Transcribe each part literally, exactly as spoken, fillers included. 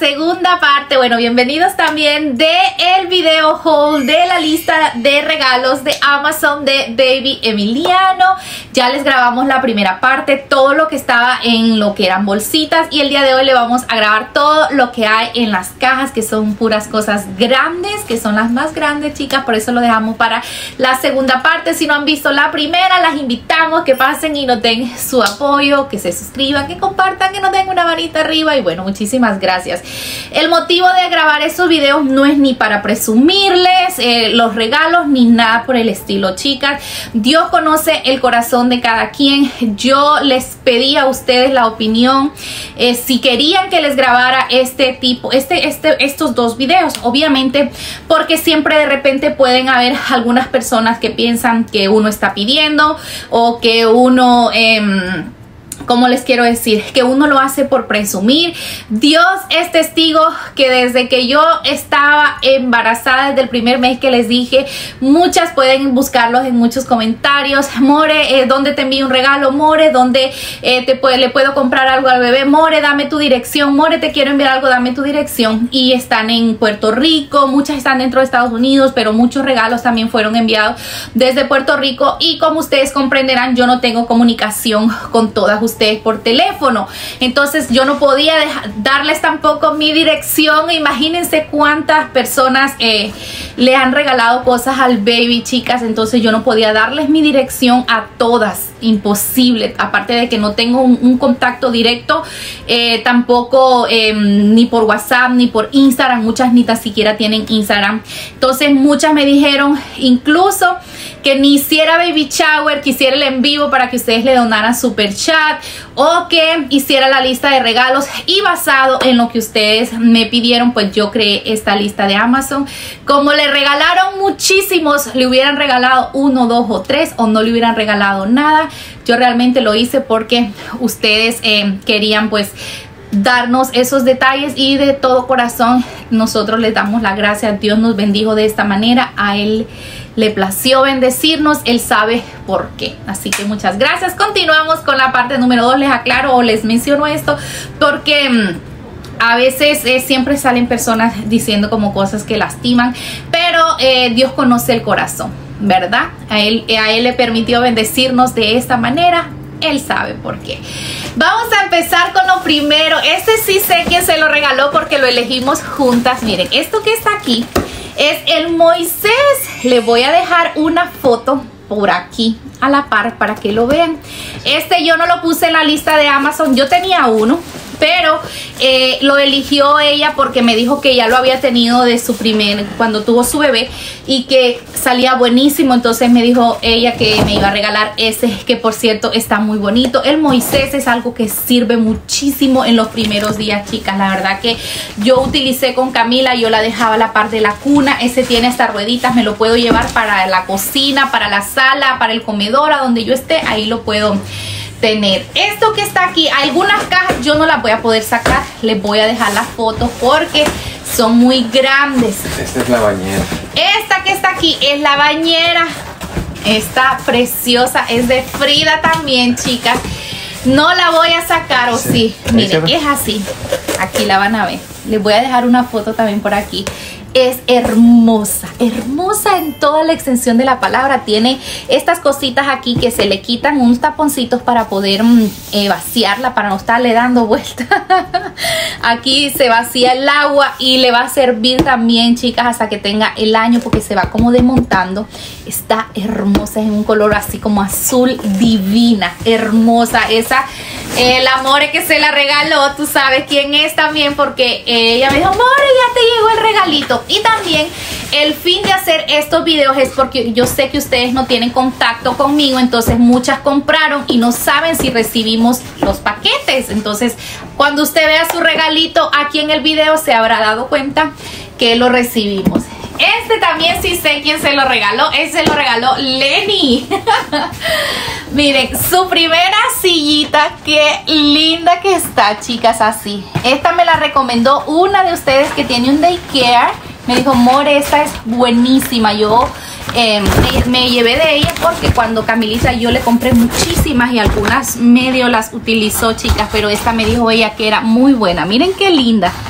segunda parte. Bueno, bienvenidos también de el video haul de la lista de regalos de Amazon de Baby Emiliano. Ya les grabamos la primera parte, todo lo que estaba en lo que eran bolsitas, y el día de hoy le vamos a grabar todo lo que hay en las cajas, que son puras cosas grandes, que son las más grandes, chicas, por eso lo dejamos para la segunda parte. Si no han visto la primera, las invitamos que pasen y nos den su apoyo, que se suscriban, que compartan, que nos den una manita arriba, y bueno, muchísimas gracias. El motivo de grabar estos videos no es ni para presumirles eh, los regalos ni nada por el estilo, chicas. Dios conoce el corazón de cada quien. Yo les pedí a ustedes la opinión eh, si querían que les grabara este tipo, este, este, estos dos videos, obviamente, porque siempre de repente pueden haber algunas personas que piensan que uno está pidiendo o que uno eh, ¿cómo les quiero decir? Que uno lo hace por presumir. Dios es testigo que desde que yo estaba embarazada, desde el primer mes que les dije, muchas pueden buscarlos en muchos comentarios. More, eh, ¿dónde te envío un regalo? More, ¿dónde eh, te puede, le puedo comprar algo al bebé? More, dame tu dirección. More, te quiero enviar algo, dame tu dirección. Y están en Puerto Rico, muchas están dentro de Estados Unidos, pero muchos regalos también fueron enviados desde Puerto Rico. Y como ustedes comprenderán, yo no tengo comunicación con todas ustedes por teléfono, entonces yo no podía dejar, darles tampoco mi dirección. Imagínense cuántas personas eh, le han regalado cosas al baby, chicas, entonces yo no podía darles mi dirección a todas, imposible, aparte de que no tengo un, un contacto directo, eh, tampoco eh, ni por WhatsApp ni por Instagram, muchas ni tan siquiera tienen Instagram, entonces muchas me dijeron incluso que ni hiciera baby shower, que hiciera el en vivo para que ustedes le donaran super chat, o que hiciera la lista de regalos, y basado en lo que ustedes me pidieron, pues yo creé esta lista de Amazon. Como le regalaron muchísimos, le hubieran regalado uno, dos o tres, o no le hubieran regalado nada, yo realmente lo hice porque ustedes eh, querían pues darnos esos detalles, y de todo corazón nosotros les damos la gracia. Dios nos bendijo de esta manera, a Él le plació bendecirnos, Él sabe por qué. Así que muchas gracias. Continuamos con la parte número dos. Les aclaro o les menciono esto porque mmm, a veces eh, siempre salen personas diciendo como cosas que lastiman, pero eh, Dios conoce el corazón, ¿verdad? A él, a él le permitió bendecirnos de esta manera. Él sabe por qué. Vamos a empezar con lo primero. Este sí sé quién se lo regaló porque lo elegimos juntas. Miren, esto que está aquí es el Moisés. Le voy a dejar una foto por aquí a la par para que lo vean. Este yo no lo puse en la lista de Amazon. Yo tenía uno, pero eh, lo eligió ella porque me dijo que ya lo había tenido de su primer, cuando tuvo su bebé, y que salía buenísimo. Entonces me dijo ella que me iba a regalar ese, que por cierto está muy bonito. El Moisés es algo que sirve muchísimo en los primeros días, chicas. La verdad que yo utilicé con Camila, yo la dejaba a la par de la cuna. Ese tiene estas rueditas, me lo puedo llevar para la cocina, para la sala, para el comedor, a donde yo esté, ahí lo puedo tener. Esto que está aquí, algunas cajas yo no las voy a poder sacar, les voy a dejar las fotos porque son muy grandes. Esta es la bañera. Esta que está aquí es la bañera. Está preciosa, es de Frida también, chicas. No la voy a sacar, o sí, sí. Miren, es así. Aquí la van a ver. Les voy a dejar una foto también por aquí. Es hermosa, hermosa en toda la extensión de la palabra. Tiene estas cositas aquí que se le quitan, unos taponcitos para poder eh, vaciarla, para no estarle dando vuelta. Aquí se vacía el agua y le va a servir también, chicas, hasta que tenga el año, porque se va como desmontando. Está hermosa, es un color así como azul divina, hermosa. Esa, eh, el amor que se la regaló, tú sabes quién es también, porque eh, ella me dijo, amor, ya te llegó el regalito. Y también el fin de hacer estos videos es porque yo sé que ustedes no tienen contacto conmigo, entonces muchas compraron y no saben si recibimos los paquetes. Entonces cuando usted vea su regalito aquí en el video, se habrá dado cuenta que lo recibimos. Este también sí sé quién se lo regaló. Ese lo regaló Lenny. Miren, su primera sillita. Qué linda que está, chicas, así. Esta me la recomendó una de ustedes que tiene un daycare. Me dijo, More, esta es buenísima. Yo eh, me, me llevé de ella porque cuando Camilita yo le compré muchísimas y algunas medio las utilizó, chicas, pero esta me dijo ella que era muy buena. Miren qué linda.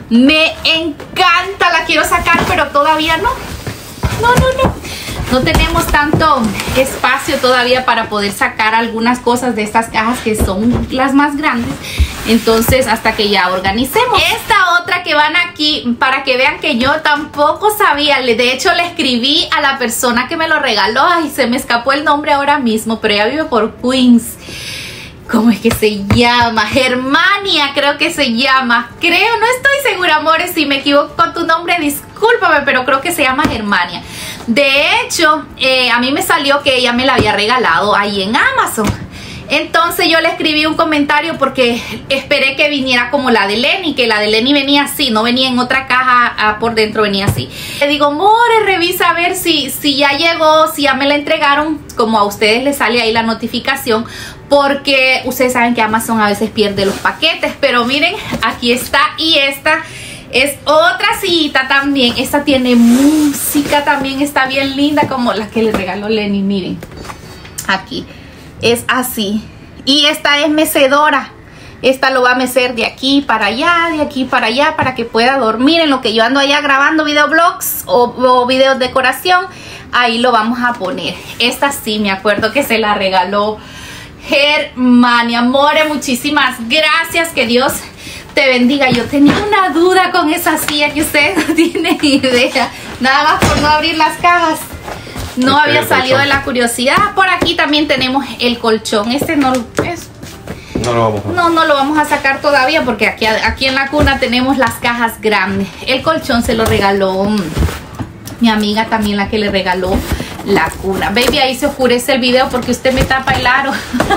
Me encanta, la quiero sacar, pero todavía no. No, no, no. No tenemos tanto espacio todavía para poder sacar algunas cosas de estas cajas que son las más grandes. Entonces, hasta que ya organicemos. Esta otra que van aquí, para que vean que yo tampoco sabía. De hecho, le escribí a la persona que me lo regaló. Ay, se me escapó el nombre ahora mismo, pero ella vive por Queens. ¿Cómo es que se llama? Germania, creo que se llama. Creo, no estoy segura, amores. Si me equivoco con tu nombre, discúlpame, pero creo que se llama Germania. De hecho, eh, a mí me salió que ella me la había regalado ahí en Amazon. Entonces yo le escribí un comentario porque esperé que viniera como la de Lenny, que la de Lenny venía así, no venía en otra caja, ah, por dentro venía así. Le digo, more, revisa a ver si, si ya llegó, si ya me la entregaron, como a ustedes les sale ahí la notificación, porque ustedes saben que Amazon a veces pierde los paquetes. Pero miren, aquí está, y esta es otra cita también. Esta tiene música también, está bien linda, como la que le regaló Lenny. Miren, aquí es así. Y esta es mecedora. Esta lo va a mecer de aquí para allá, de aquí para allá, para que pueda dormir en lo que yo ando allá grabando videoblogs o, o videos de decoración. Ahí lo vamos a poner. Esta sí me acuerdo que se la regaló Germania. More, muchísimas gracias, que Dios te bendiga. Yo tenía una duda con esa silla que ustedes no tienen idea, nada más por no abrir las cajas. No este había salido de la curiosidad. Por aquí también tenemos el colchón. Este no es, no lo vamos a no, no lo vamos a sacar todavía, porque aquí, aquí en la cuna tenemos las cajas grandes. El colchón se lo regaló um, mi amiga, también la que le regaló la cuna. Baby, ahí se oscurece el video porque usted me tapa el aro.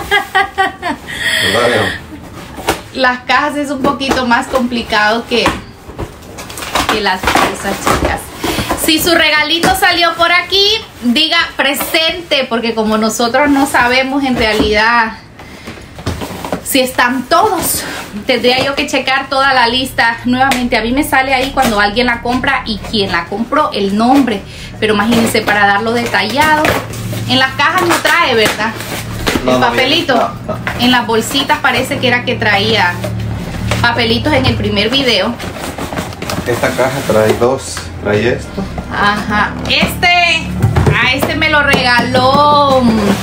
Las cajas es un poquito más complicado que, que las cosas, chicas. Si su regalito salió por aquí, diga presente, porque como nosotros no sabemos en realidad si están todos, tendría yo que checar toda la lista nuevamente. A mí me sale ahí cuando alguien la compra y quién la compró, el nombre, pero imagínense, para darlo detallado. En las cajas no trae, ¿verdad? No, el no, papelito. no, no. En las bolsitas parece que era que traía papelitos en el primer video. Esta caja trae dos, trae esto. Ajá, este, a este me lo regaló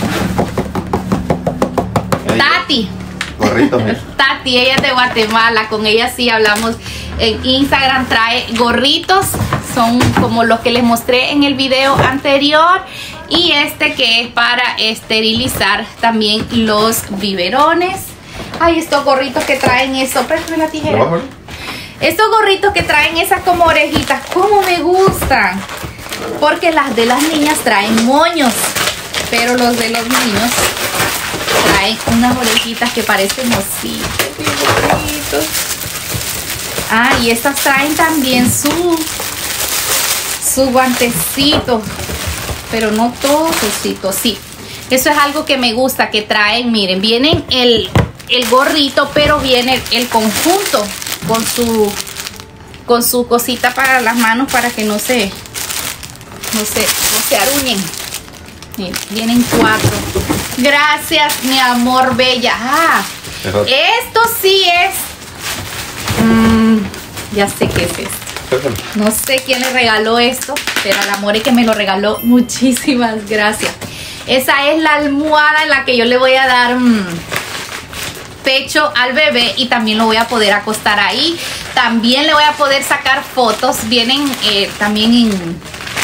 Ahí, Tati. gorritos. ¿eh? Tati, ella es de Guatemala, con ella sí hablamos en Instagram. Trae gorritos, son como los que les mostré en el video anterior. Y este que es para esterilizar también los biberones. Ay, estos gorritos que traen eso, préstame la tijera. ¿Lo Estos gorritos que traen esas como orejitas, como me gustan. Porque las de las niñas traen moños, pero los de los niños traen unas orejitas que parecen ositos, bien bonitos. Ah, y estas traen también su, su guantecito, pero no todos ositos, sí. Eso es algo que me gusta, que traen, miren, vienen el, el gorrito, pero viene el conjunto con su con su cosita para las manos, para que no se no se, no se aruñen. Miren, vienen cuatro. Gracias, mi amor bella. Ah, esto sí es mmm, ya sé qué es esto. No sé quién le regaló esto, pero al amor que me lo regaló, muchísimas gracias. Esa es la almohada en la que yo le voy a dar mmm, pecho al bebé, y también lo voy a poder acostar ahí. También le voy a poder sacar fotos. Vienen eh, también en,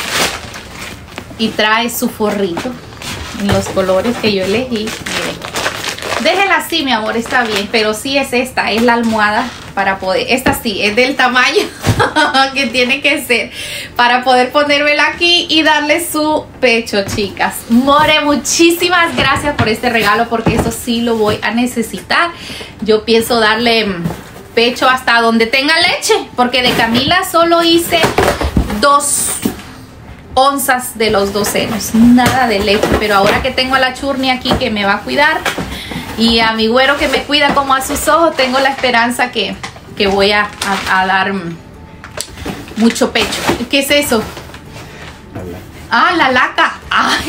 y trae su forrito en los colores que yo elegí. Miren, déjela así, mi amor, está bien, pero sí es esta, es la almohada para poder, esta sí es del tamaño que tiene que ser para poder ponérmela aquí y darle su pecho, chicas. More, muchísimas gracias por este regalo, porque eso sí lo voy a necesitar. Yo pienso darle pecho hasta donde tenga leche, porque de Camila solo hice dos onzas de los dos senos, nada de leche. Pero ahora que tengo a la Churni aquí que me va a cuidar, y a mi güero que me cuida como a sus ojos, tengo la esperanza que, que voy a, a, a dar mucho pecho. ¿Qué es eso? Ah, la laca. Ay.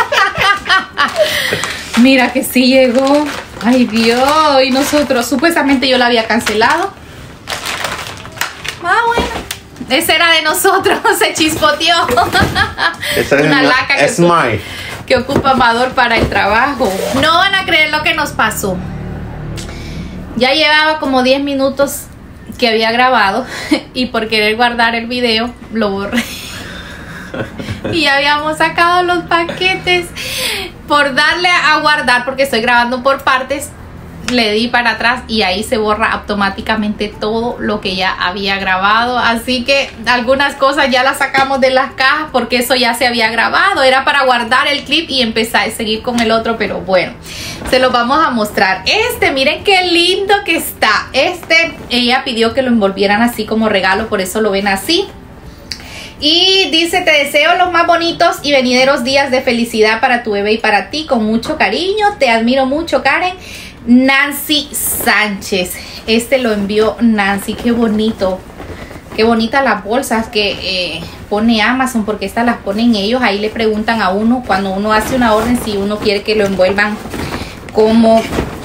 Mira que sí llegó. Ay, Dios. Y nosotros, supuestamente yo la había cancelado. Ah, bueno. Ese era de nosotros, se chispoteó. Esa es una una, laca que, es ocupa, mine. que ocupa Amador para el trabajo. No van a creer lo que nos pasó. Ya llevaba como diez minutos que había grabado y por querer guardar el video lo borré. Y ya habíamos sacado los paquetes. Por darle a guardar, porque estoy grabando por partes, le di para atrás y ahí se borra automáticamente todo lo que ya había grabado. Así que algunas cosas ya las sacamos de las cajas porque eso ya se había grabado. Era para guardar el clip y empezar a seguir con el otro, pero bueno, se los vamos a mostrar. Este, miren qué lindo que está. Este, ella pidió que lo envolvieran así como regalo, por eso lo ven así. Y dice: te deseo los más bonitos y venideros días de felicidad para tu bebé y para ti, con mucho cariño. Te admiro mucho, Karen. Nancy Sánchez. Este lo envió Nancy. Qué bonito. Qué bonitas las bolsas que eh, pone Amazon, porque estas las ponen ellos. Ahí le preguntan a uno cuando uno hace una orden si uno quiere que lo envuelvan como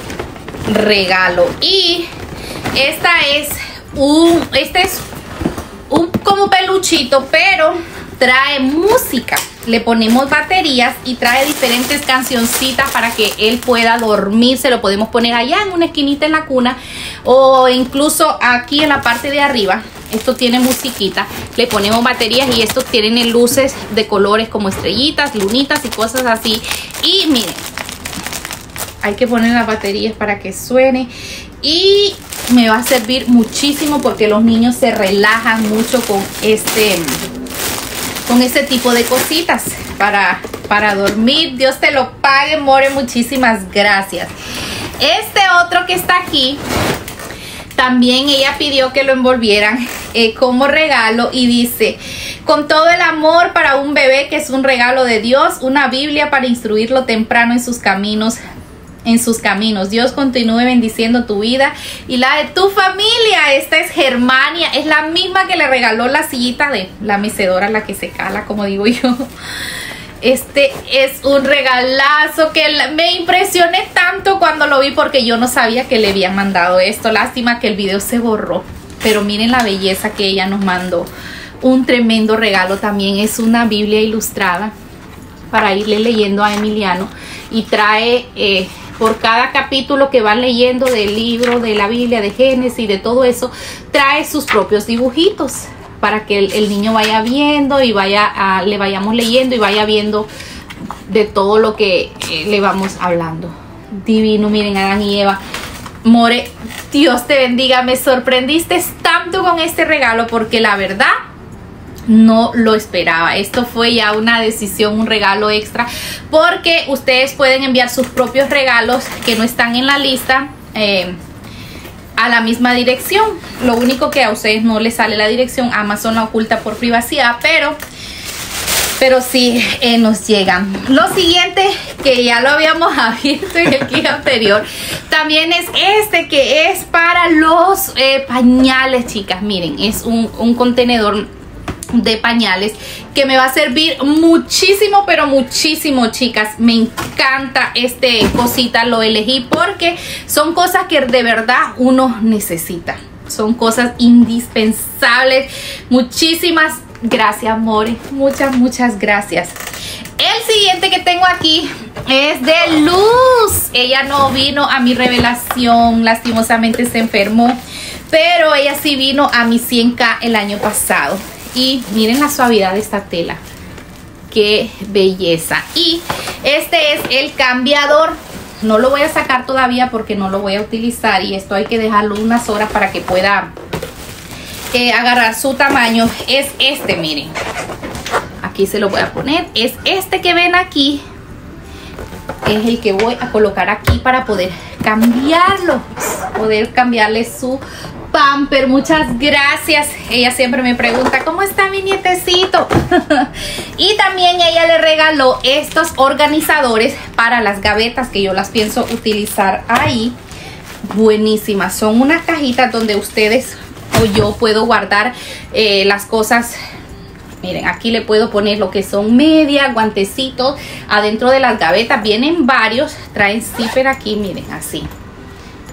regalo. Y esta es un... Este es un como peluchito, pero trae música. Le ponemos baterías y trae diferentes cancioncitas para que él pueda dormir. Se lo podemos poner allá en una esquinita en la cuna o incluso aquí en la parte de arriba. Esto tiene musiquita, le ponemos baterías y estos tienen luces de colores como estrellitas, lunitas y cosas así. Y miren, hay que poner las baterías para que suene. Y me va a servir muchísimo porque los niños se relajan mucho con este con este tipo de cositas para, para dormir. Dios te lo pague, More, muchísimas gracias. Este otro que está aquí, también ella pidió que lo envolvieran eh, como regalo y dice: con todo el amor para un bebé que es un regalo de Dios, una Biblia para instruirlo temprano en sus caminos. en sus caminos. Dios continúe bendiciendo tu vida y la de tu familia. Esta es Germania, es la misma que le regaló la sillita de la mecedora, la que se cala, como digo yo. Este es un regalazo que me impresioné tanto cuando lo vi porque yo no sabía que le habían mandado esto. Lástima que el video se borró, pero miren la belleza que ella nos mandó. Un tremendo regalo. También es una Biblia ilustrada para irle leyendo a Emiliano y trae eh, por cada capítulo que van leyendo del libro de la Biblia, de Génesis, de todo eso, trae sus propios dibujitos para que el, el niño vaya viendo y vaya a, le vayamos leyendo y vaya viendo de todo lo que eh, le vamos hablando. Divino. Miren, Adán y Eva. More, Dios te bendiga. Me sorprendiste tanto con este regalo porque la verdad no lo esperaba. Esto fue ya una decisión, un regalo extra, porque ustedes pueden enviar sus propios regalos que no están en la lista eh, a la misma dirección. Lo único que a ustedes no les sale la dirección, Amazon la oculta por privacidad, pero pero sí eh, nos llegan. Lo siguiente, que ya lo habíamos abierto en el kit anterior, también es este, que es para los eh, pañales, chicas. Miren, es un, un contenedor de pañales que me va a servir muchísimo, pero muchísimo, chicas. Me encanta este cosita, lo elegí porque son cosas que de verdad uno necesita, son cosas indispensables. Muchísimas gracias, More, muchas muchas gracias. El siguiente que tengo aquí es de Luz. Ella no vino a mi revelación, lastimosamente se enfermó, pero ella sí vino a mi cien K el año pasado. Y miren la suavidad de esta tela, qué belleza. Y este es el cambiador. No lo voy a sacar todavía porque no lo voy a utilizar, y esto hay que dejarlo unas horas para que pueda eh, agarrar su tamaño. Es este, miren, aquí se lo voy a poner. Es este que ven aquí, es el que voy a colocar aquí para poder cambiarlo, poder cambiarle su pamper. Muchas gracias. Ella siempre me pregunta: ¿cómo está mi nietecito? Y también ella le regaló estos organizadores para las gavetas, que yo las pienso utilizar ahí. Buenísimas. Son unas cajitas donde ustedes o yo puedo guardar eh, las cosas. Miren, aquí le puedo poner lo que son medias, guantecitos. Adentro de las gavetas vienen varios, traen zipper aquí, miren, así.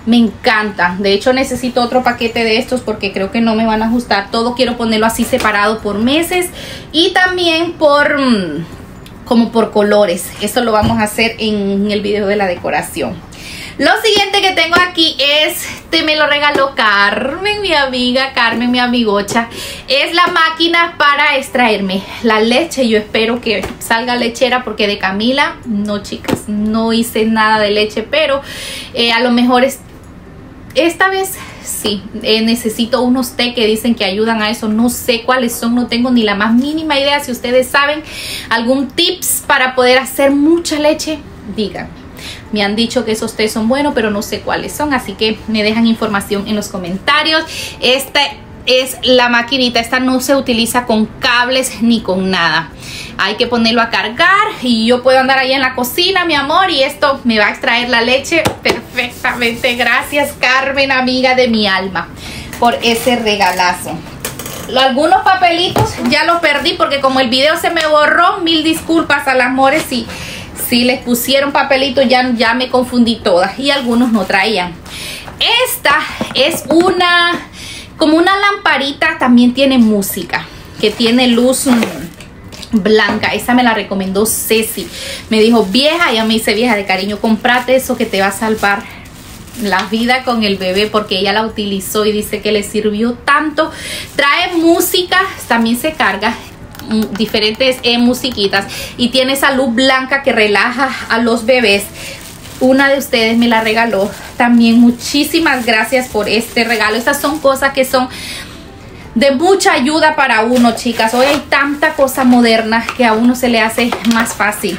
Me encantan. De hecho necesito otro paquete de estos porque creo que no me van a ajustar todo. Quiero ponerlo así separado por meses y también por mmm, como por colores. Esto lo vamos a hacer en el video de la decoración. Lo siguiente que tengo aquí es, te me lo regaló Carmen, mi amiga, Carmen, mi amigocha. Es la máquina para extraerme la leche. Yo espero que salga lechera porque de Camila, no chicas, no hice nada de leche. Pero eh, a lo mejor es, esta vez sí, eh, necesito unos té que dicen que ayudan a eso. No sé cuáles son, no tengo ni la más mínima idea. Si ustedes saben algún tips para poder hacer mucha leche, díganme. Me han dicho que esos té son buenos, pero no sé cuáles son, así que me dejan información en los comentarios. Esta es la maquinita, esta no se utiliza con cables ni con nada. Hay que ponerlo a cargar y yo puedo andar ahí en la cocina, mi amor, y esto me va a extraer la leche perfectamente. Gracias, Carmen, amiga de mi alma, por ese regalazo. Algunos papelitos ya los perdí porque como el video se me borró, mil disculpas a las amores y si les pusieron papelitos ya, ya me confundí todas y algunos no traían. Esta es una, como una lamparita, también tiene música, que tiene luz blanca. Esa me la recomendó Ceci. Me dijo, vieja, ella me dice, vieja de cariño, cómprate eso que te va a salvar la vida con el bebé, porque ella la utilizó y dice que le sirvió tanto. Trae música, también se carga diferentes eh, musiquitas y tiene esa luz blanca que relaja a los bebés. Una de ustedes me la regaló también. Muchísimas gracias por este regalo. Estas son cosas que son de mucha ayuda para uno, chicas. Hoy hay tanta cosa moderna que a uno se le hace más fácil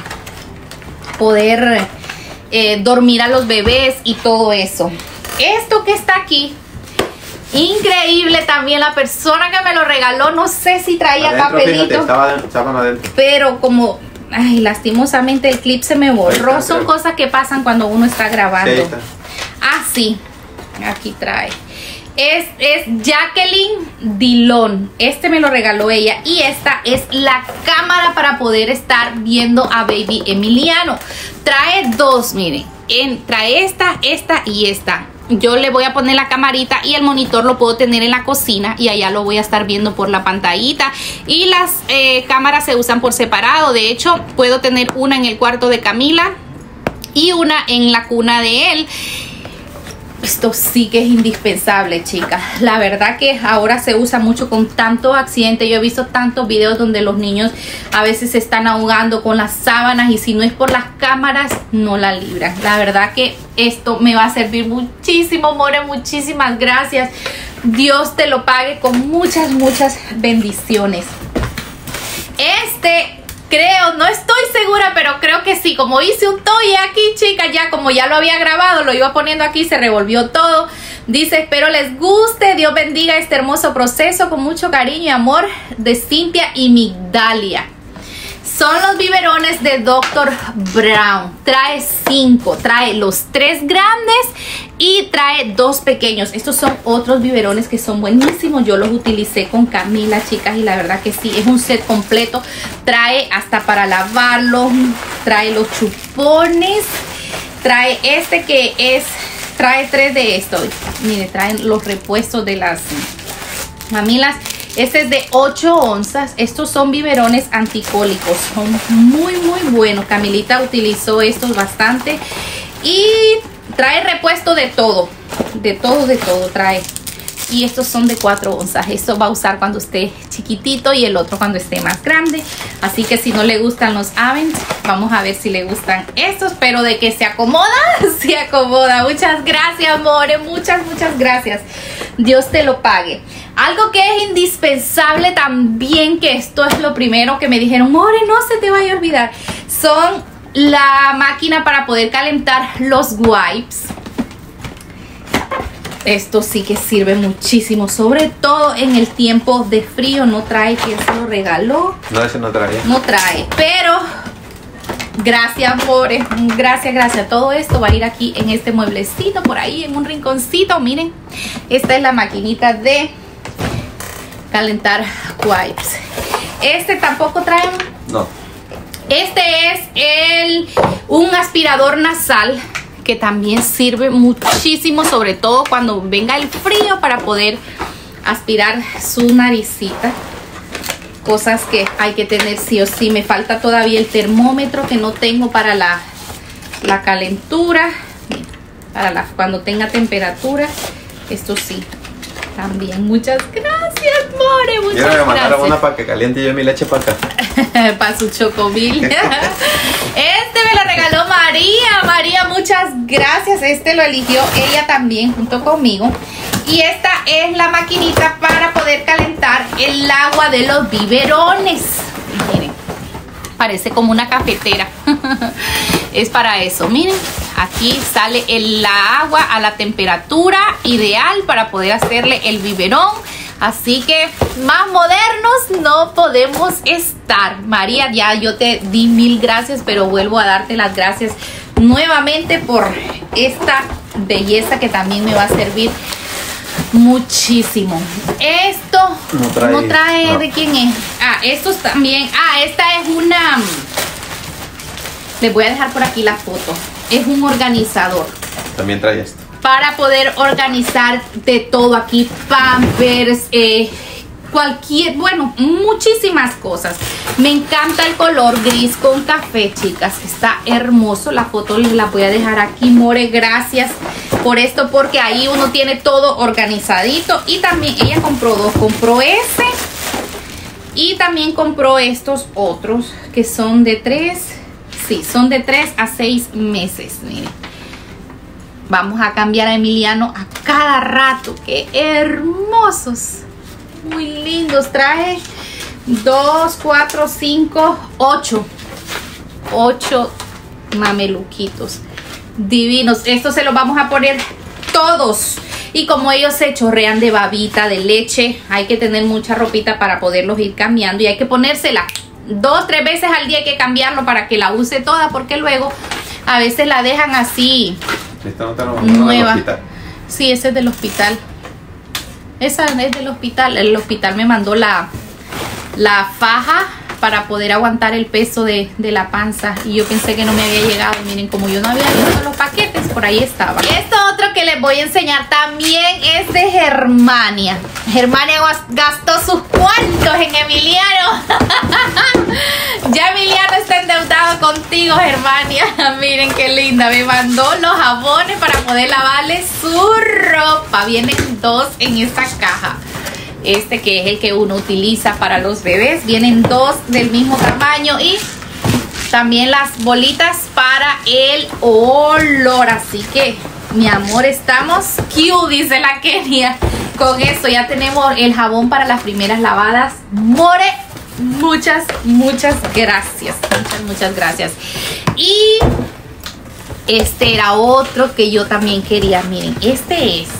poder eh, dormir a los bebés y todo eso. Esto que está aquí, increíble también. La persona que me lo regaló, no sé si traía adentro, papelito, fíjate, estaba, estaban adentro. Pero como, ay, lastimosamente el clip se me borró. Está, son creo. cosas que pasan cuando uno está grabando. Sí, ah, sí, aquí trae. Es, es Jacqueline Dillon. Este me lo regaló ella. Y esta es la cámara para poder estar viendo a Baby Emiliano. Trae dos, miren. En, trae esta, esta y esta. Yo le voy a poner la camarita y el monitor lo puedo tener en la cocina y allá lo voy a estar viendo por la pantallita. Y las eh, cámaras se usan por separado. De hecho, puedo tener una en el cuarto de Camila y una en la cuna de él. Esto sí que es indispensable, chicas. La verdad que ahora se usa mucho con tantos accidentes. Yo he visto tantos videos donde los niños a veces se están ahogando con las sábanas y si no es por las cámaras, no la libran. La verdad que esto me va a servir muchísimo, More. Muchísimas gracias. Dios te lo pague con muchas, muchas bendiciones. Este... creo, no estoy segura, pero creo que sí. Como hice un toy aquí, chicas, ya como ya lo había grabado, lo iba poniendo aquí, se revolvió todo. Dice, espero les guste, Dios bendiga este hermoso proceso con mucho cariño y amor de Cintia y Migdalia. Son los biberones de doctor Brown. Trae cinco, trae los tres grandes y trae dos pequeños. Estos son otros biberones que son buenísimos. Yo los utilicé con Camila, chicas, y la verdad que sí, es un set completo. Trae hasta para lavarlos, trae los chupones, trae este que es, trae tres de estos. Mire, traen los repuestos de las mamilas. Este es de ocho onzas. Estos son biberones anticólicos. Son muy, muy buenos. Camilita utilizó estos bastante. Y trae repuesto de todo. De todo, de todo trae. Y estos son de cuatro onzas. Esto va a usar cuando esté chiquitito y el otro cuando esté más grande. Así que si no le gustan los Avent, vamos a ver si le gustan estos. Pero de que se acomoda, se acomoda. Muchas gracias, More. Muchas, muchas gracias. Dios te lo pague. Algo que es indispensable también, que esto es lo primero que me dijeron, More, no se te vaya a olvidar, son la máquina para poder calentar los wipes. Esto sí que sirve muchísimo, sobre todo en el tiempo de frío. No trae, ¿quién se lo regaló? No, ese no trae. No trae, pero gracias, More. Gracias, gracias. Todo esto va a ir aquí en este mueblecito, por ahí en un rinconcito. Miren, esta es la maquinita de calentar wipes. Este tampoco trae. No. Este es el un aspirador nasal que también sirve muchísimo, sobre todo cuando venga el frío, para poder aspirar su naricita. Cosas que hay que tener sí o sí. Me falta todavía el termómetro que no tengo para la, la calentura, para la, cuando tenga temperatura. Esto sí, también. Muchas gracias, more. Muchas Yo me mandaron gracias. una para que caliente yo mi leche para acá. Para su chocomil. Este me lo regaló María. María, muchas gracias. Este lo eligió ella también junto conmigo. Y esta es la maquinita para poder calentar el agua de los biberones. Miren, parece como una cafetera. Es para eso, miren. Aquí sale el, la agua a la temperatura ideal para poder hacerle el biberón. Así que más modernos no podemos estar. María, ya yo te di mil gracias, pero vuelvo a darte las gracias nuevamente por esta belleza que también me va a servir muchísimo. Esto no trae, no trae no. ¿De quién es? Ah, estos también. Ah, esta es una... Les voy a dejar por aquí la foto. Es un organizador. También trae esto. Para poder organizar de todo aquí. Pampers, eh, cualquier, bueno, muchísimas cosas. Me encanta el color gris con café, chicas. Está hermoso. La foto les la voy a dejar aquí, more. Gracias por esto, porque ahí uno tiene todo organizadito. Y también ella compró dos. Compró ese y también compró estos otros que son de tres. Sí, son de tres a seis meses. Miren. Vamos a cambiar a Emiliano a cada rato. ¡Qué hermosos! Muy lindos. Trae dos, cuatro, cinco, ocho. ocho mameluquitos. Divinos. Estos se los vamos a poner todos. Y como ellos se chorrean de babita, de leche, hay que tener mucha ropita para poderlos ir cambiando. Y hay que ponérsela dos, tres veces al día. Hay que cambiarlo para que la use toda, porque luego a veces la dejan así. Esta no te lo mandaron al hospital. Sí, ese es del hospital. Esa es del hospital. El hospital me mandó la, la faja para poder aguantar el peso de, de la panza. Y yo pensé que no me había llegado. Miren, como yo no había visto los paquetes, por ahí estaba. Esto otro que les voy a enseñar también es de Germania. Germania gastó sus cuartos en Emiliano. Ya Emiliano está endeudado contigo, Germania. Miren qué linda. Me mandó los jabones para poder lavarle su ropa. Vienen dos en esta caja. Este que es el que uno utiliza para los bebés. Vienen dos del mismo tamaño. Y también las bolitas para el olor. Así que, mi amor, estamos cute, dice la Kenia. Con eso ya tenemos el jabón para las primeras lavadas. More, muchas, muchas gracias. Muchas, muchas gracias. Y este era otro que yo también quería. Miren, este es...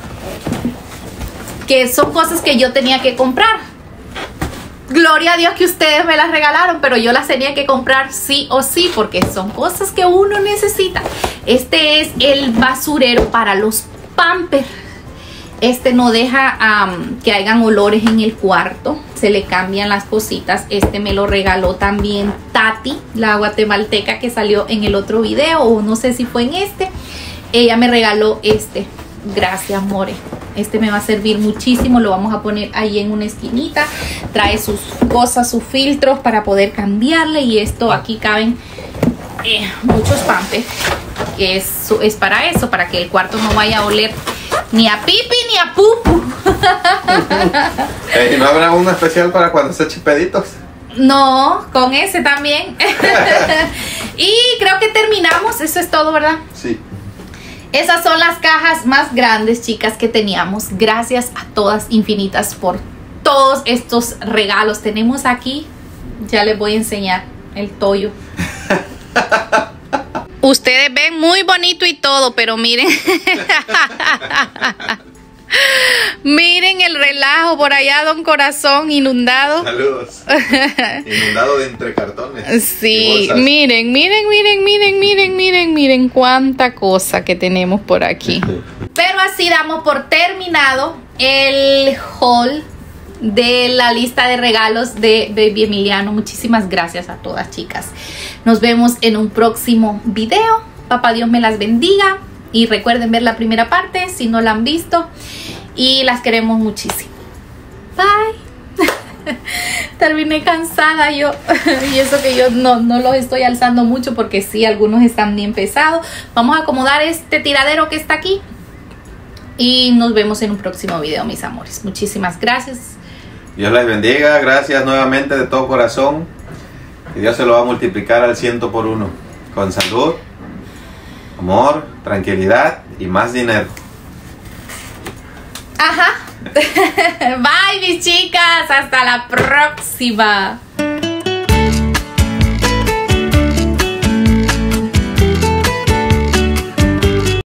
que son cosas que yo tenía que comprar. Gloria a Dios que ustedes me las regalaron, pero yo las tenía que comprar sí o sí, porque son cosas que uno necesita. Este es el basurero para los Pampers. Este no deja um, que hayan olores en el cuarto. Se le cambian las cositas. Este me lo regaló también Tati, la guatemalteca que salió en el otro video, o no sé si fue en este. Ella me regaló este. Gracias, more. Este me va a servir muchísimo. Lo vamos a poner ahí en una esquinita. Trae sus cosas, sus filtros para poder cambiarle. Y esto aquí caben eh, muchos Pampers. Es, es para eso, para que el cuarto no vaya a oler ni a pipi ni a pupu. ¿Y no habrá uno especial para cuando se eche peditos? No, con ese también. Y creo que terminamos. Eso es todo, ¿verdad? Sí. Esas son las cajas más grandes, chicas, que teníamos. Gracias a todas infinitas por todos estos regalos. Tenemos aquí, ya les voy a enseñar el toyo. Ustedes ven muy bonito y todo, pero miren. Miren el relajo por allá, don Corazón, inundado. Saludos. Inundado de entre cartones. Sí, miren, miren, miren, miren, miren, miren, miren cuánta cosa que tenemos por aquí. Pero así damos por terminado el haul de la lista de regalos de Baby Emiliano. Muchísimas gracias a todas, chicas. Nos vemos en un próximo video. Papá Dios me las bendiga. Y recuerden ver la primera parte si no la han visto. Y las queremos muchísimo. Bye. Terminé cansada yo. Y eso que yo no, no los estoy alzando mucho porque sí, algunos están bien pesados. Vamos a acomodar este tiradero que está aquí. Y nos vemos en un próximo video, mis amores. Muchísimas gracias. Dios les bendiga. Gracias nuevamente de todo corazón. Y Dios se lo va a multiplicar al ciento por uno. Con salud, amor, tranquilidad y más dinero. Ajá. Bye, mis chicas. Hasta la próxima.